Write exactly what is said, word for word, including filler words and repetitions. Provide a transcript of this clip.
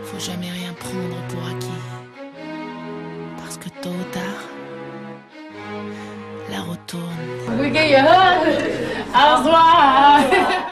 Faut jamais rien prendre pour acquis. Parce que tôt ou tard, la roue tourne. We get your hug. Au revoir.